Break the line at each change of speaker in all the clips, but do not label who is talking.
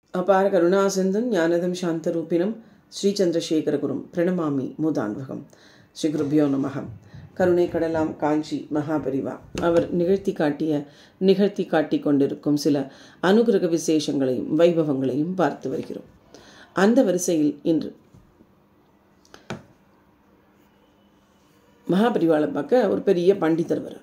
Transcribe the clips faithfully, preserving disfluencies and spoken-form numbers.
அபார கருணாசிந்தும் ஞானதம் சாந்தரூபிணம் ஸ்ரீ சந்திரசேகரகுரும் பிரணமாமி மூதான்வகம். ஸ்ரீ குருபியோ நமக. கருணை கடலாம் காஞ்சி மகாபெரிவா அவர் நிகழ்த்தி காட்டிய நிகழ்த்தி காட்டி கொண்டிருக்கும் சில அனுகிரக விசேஷங்களையும் வைபவங்களையும் பார்த்து வருகிறோம். அந்த வரிசையில் இன்று மகாபெரிவாளை பார்க்க ஒரு பெரிய பண்டிதர் வர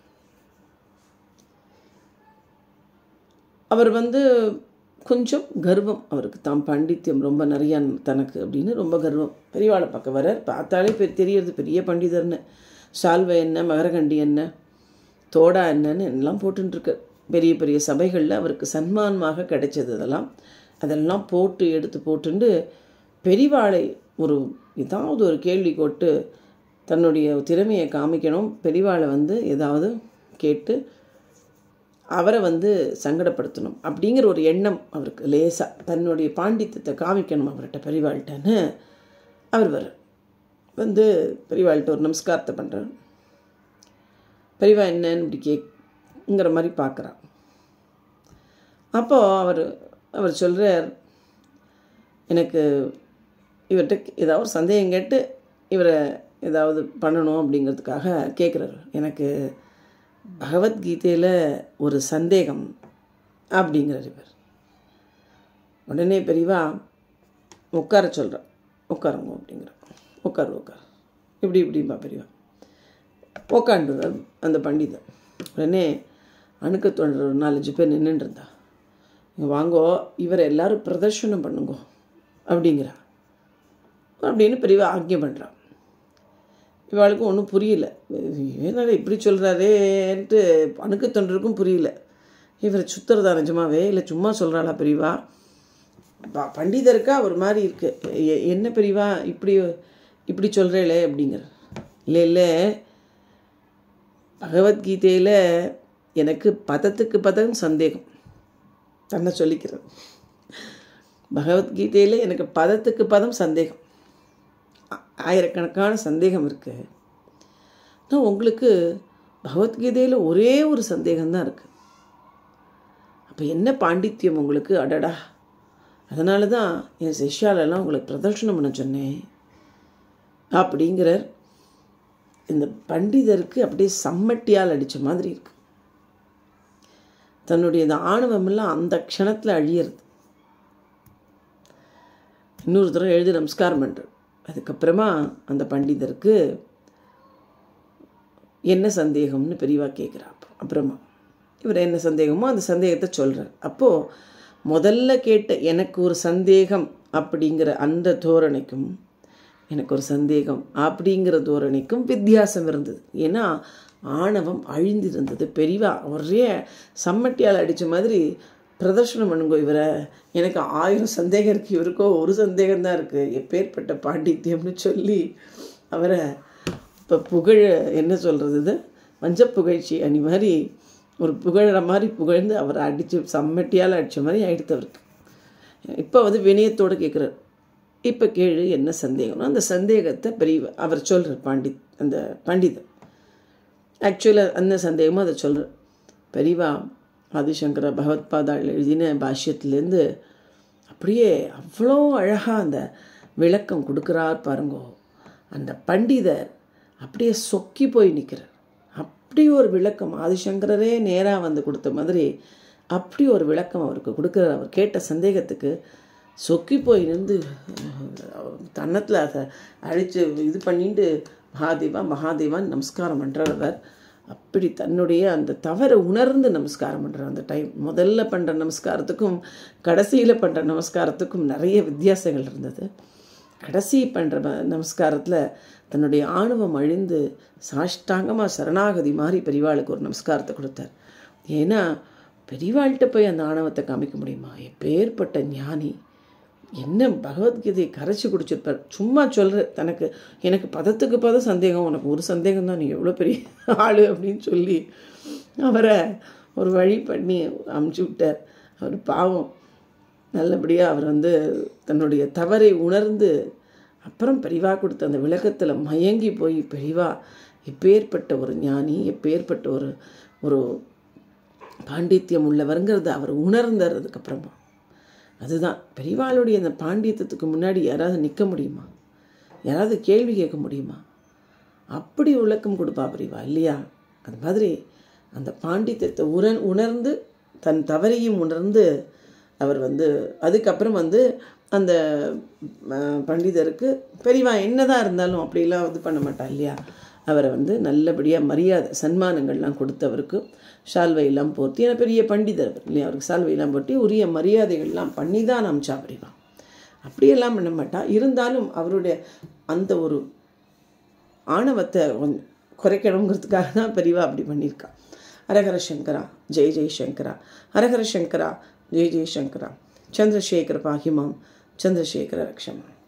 அவர் வந்து கொஞ்சம் கர்வம், அவருக்கு தாம் பாண்டித்யம் ரொம்ப நிறையா தனக்கு அப்படின்னு ரொம்ப கர்வம். பெரியவாளை பார்க்க வர பார்த்தாலே பெரிய தெரியறது பெரிய பண்டிதர்னு. சால்வை என்ன, மகரகண்டி என்ன, தோடா என்னன்னு எல்லாம் போட்டுருக்கு. பெரிய பெரிய சபைகளில் அவருக்கு சன்மானமாக கிடைச்சது அதெல்லாம் அதெல்லாம் போட்டு எடுத்து போட்டுண்டு பெரியவாளை ஒரு ஏதாவது ஒரு கேள்வி போட்டு தன்னுடைய திறமையை காமிக்கணும். பெரியவாளை வந்து ஏதாவது கேட்டு அவரை வந்து சங்கடப்படுத்தணும் அப்படிங்கிற ஒரு எண்ணம் அவருக்கு லேசாக, தன்னுடைய பாண்டித்யத்தை காமிக்கணும் அவர்கிட்ட பெரியவாள்கிட்டன்னு அவர் வர வந்து பெரியவாள்கிட்ட ஒரு நமஸ்காரத்தை பண்ணுறார். பெரியவா என்னன்னு இப்படி கேட்குங்கிற மாதிரி பார்க்குறான். அப்போது அவர் அவர் சொல்கிறார், எனக்கு இவர்கிட்ட ஏதாவது ஒரு சந்தேகம் கேட்டு இவரை ஏதாவது பண்ணணும் அப்படிங்கிறதுக்காக கேட்குறாரு. எனக்கு பகவத்கீதையில் ஒரு சந்தேகம் அப்படிங்கிறார் இவர். உடனே பெரியவா உட்கார சொல்கிறார். உட்காருங்க அப்படிங்கிற உட்கார் உட்கார் இப்படி இப்படிம்பா பெரியவா உட்காண்டுறார் அந்த பண்டிதர். உடனே அணுக்க தோன்ற ஒரு நாலஞ்சு பேர் நின்றுட்டு இருந்தா, இங்கே வாங்கோ இவரை எல்லோரும் பிரதர்ஷனம் பண்ணுங்கோ அப்படிங்கிறா அப்படின்னு பெரியவா ஆக்ஞை பண்ணுறான். இவாளுக்கும் ஒன்றும் புரியல, ஏன்னால இப்படி சொல்கிறாரேன்ட்டு அணுக்க தொண்டருக்கும் புரியல. இவர் சுத்துறதா நிஜமாவே இல்லை சும்மா சொல்கிறாளா பெரியவா? பண்டிதருக்கா ஒரு மாதிரி இருக்குது, என்ன பெரியவா இப்படி இப்படி சொல்கிறேளே அப்படிங்கிற. இல்லை இல்லை பகவத்கீதையில் எனக்கு பதத்துக்கு பதம் சந்தேகம், தன்னை சொல்லிக்கிறேன். பகவத்கீதையில் எனக்கு பதத்துக்கு பதம் சந்தேகம், ஆயிரக்கணக்கான சந்தேகம் இருக்குது. ஆனால் உங்களுக்கு பகவத்கீதையில் ஒரே ஒரு சந்தேகம்தான் இருக்குது. அப்போ என்ன பாண்டித்யம் உங்களுக்கு, அடடா! அதனால தான் என் சிஷ்யாலெல்லாம் உங்களுக்கு பிரதர்ஷனம் பண்ண சொன்னேன் அப்படிங்கிறார். இந்த பண்டிதருக்கு அப்படியே சம்மட்டியால் அடித்த மாதிரி இருக்கு. தன்னுடைய இந்த ஆணவமெல்லாம் அந்த க்ஷணத்தில் அழியிறது. இன்னொரு தடவை எழுதி நமஸ்காரம் பண்ணுறார். அதுக்கப்புறமா அந்த பண்டிதருக்கு என்ன சந்தேகம்னு பெரியவா கேட்குறா. அப்புறமா இவர் என்ன சந்தேகமோ அந்த சந்தேகத்தை சொல்கிறார். அப்போது முதல்ல கேட்ட எனக்கு ஒரு சந்தேகம் அப்படிங்கிற அந்த தோரணைக்கும் எனக்கு ஒரு சந்தேகம் அப்படிங்கிற தோரணைக்கும் வித்தியாசம் இருந்தது. ஏன்னா ஆணவம் அழிந்திருந்தது. பெரியவா ஒரே சம்மட்டியால் அடித்த மாதிரி பிரதர்ஷனம் பண்ணுங்கோ இவரை, எனக்கு ஆயிரம் சந்தேகம் இருக்குது, இவருக்கோ ஒரு சந்தேகம்தான் இருக்குது, எப்பேற்பட்ட பாண்டித்யம்னு சொல்லி அவரை இப்போ புகழ என்ன சொல்கிறது, இது வஞ்ச புகழ்ச்சி அணி மாதிரி ஒரு புகழ மாதிரி புகழ்ந்து அவரை அடித்து சம்மட்டியால் அடித்த மாதிரி ஆகிடுத்து அவருக்கு. இப்போ வந்து வினயத்தோடு கேட்குறார், இப்போ கேளு என்ன சந்தேகம்னா அந்த சந்தேகத்தை பெரிய அவர் சொல்கிறார். பாண்டித் அந்த பண்டிதர் ஆக்சுவலாக அந்த சந்தேகமும் அதை சொல்கிறார். பெரியவா ஆதிசங்கர பகவத்பாதாள் எழுதின பாஷ்யத்துலேருந்து அப்படியே அவ்வளோ அழகாக அந்த விளக்கம் கொடுக்குறார் பாருங்கோ. அந்த பண்டிதர் அப்படியே சொக்கி போய் நிற்கிறார். அப்படி ஒரு விளக்கம் ஆதிசங்கரரே நேராக வந்து கொடுத்த மாதிரி அப்படி ஒரு விளக்கம் அவருக்கு கொடுக்குறார். அவர் கேட்ட சந்தேகத்துக்கு சொக்கி போய் நின்று தன்னத்தில் அதை அழித்து இது பண்ணிட்டு மகாதேவா மகாதேவான்னு நமஸ்காரம் பண்ணுறார். அவர் அப்படி தன்னுடைய அந்த தவறை உணர்ந்து நமஸ்காரம் பண்ணுற அந்த டைம், முதல்ல பண்ணுற நமஸ்காரத்துக்கும் கடைசியில் பண்ணுற நமஸ்காரத்துக்கும் நிறைய வித்தியாசங்கள் இருந்தது. கடைசி பண்ணுற நமஸ்காரத்தில் தன்னுடைய ஆணவம் அழிந்து சாஷ்டாங்கமாக சரணாகதி மாதிரி பெரியவாளுக்கு ஒரு நமஸ்காரத்தை கொடுத்தார். ஏன்னா பெரியவாள்கிட்ட போய் அந்த ஆணவத்தை காமிக்க முடியுமா? எப்பேற்பட்ட ஞானி, என்ன பகவத்கீதையை கரைச்சி குடிச்சிருப்பார். சும்மா சொல்கிற தனக்கு எனக்கு பதத்துக்கு பதம் சந்தேகம், உனக்கு ஒரு சந்தேகம் தான், நீ எவ்வளோ பெரிய ஆள் அப்படின்னு சொல்லி அவரை ஒரு வழி பண்ணி அமுச்சு விட்டார். அவர் பாவம் நல்லபடியாக அவர் வந்து தன்னுடைய தவறை உணர்ந்து அப்புறம் பெரியவா கொடுத்த அந்த விளக்கத்தில் மயங்கி போய் பெரியவா எப்பேற்பட்ட ஒரு ஞானி, எப்பேற்பட்ட ஒரு ஒரு பாண்டித்யம் உள்ளவருங்கிறத அவர் உணர்ந்தார். அதுக்கப்புறமா அதுதான் பெரியவாளுடைய அந்த பாண்டியத்துக்கு முன்னாடி யாராவது நிற்க முடியுமா? யாராவது கேள்வி கேட்க முடியுமா? அப்படி விளக்கம் கொடுப்பா பெரியவா இல்லையா? அது மாதிரி அந்த பாண்டித்யத்தை உண உணர்ந்து தன் தவறையும் உணர்ந்து அவர் வந்து அதுக்கப்புறம் வந்து அந்த பண்டிதருக்கு பெரியவா என்னதான் இருந்தாலும் அப்படிலாம் இது பண்ண மாட்டா இல்லையா? அவரை வந்து நல்லபடியாக மரியாதை சன்மானங்கள்லாம் கொடுத்தவருக்கு சால்வையெல்லாம் போர்த்தி, ஏன்னா பெரிய பண்டிதர் இல்லையா, அவருக்கு சால்வையெல்லாம் போட்டி உரிய மரியாதைகள்லாம் பண்ணி தான் அமிச்சா பெரியவா. அப்படியெல்லாம் பண்ண மாட்டா. இருந்தாலும் அவருடைய அந்த ஒரு ஆணவத்தை குறைக்கணுங்கிறதுக்காக தான் பெரியவா அப்படி பண்ணியிருக்கா. ஹரஹர சங்கரா ஜெய் ஜெய் சங்கரா, ஹரஹர சங்கரா ஜெய் ஜெய் சங்கரா, சந்திரசேகர பாகிமாம், சந்திரசேகர ரக்ஷமா.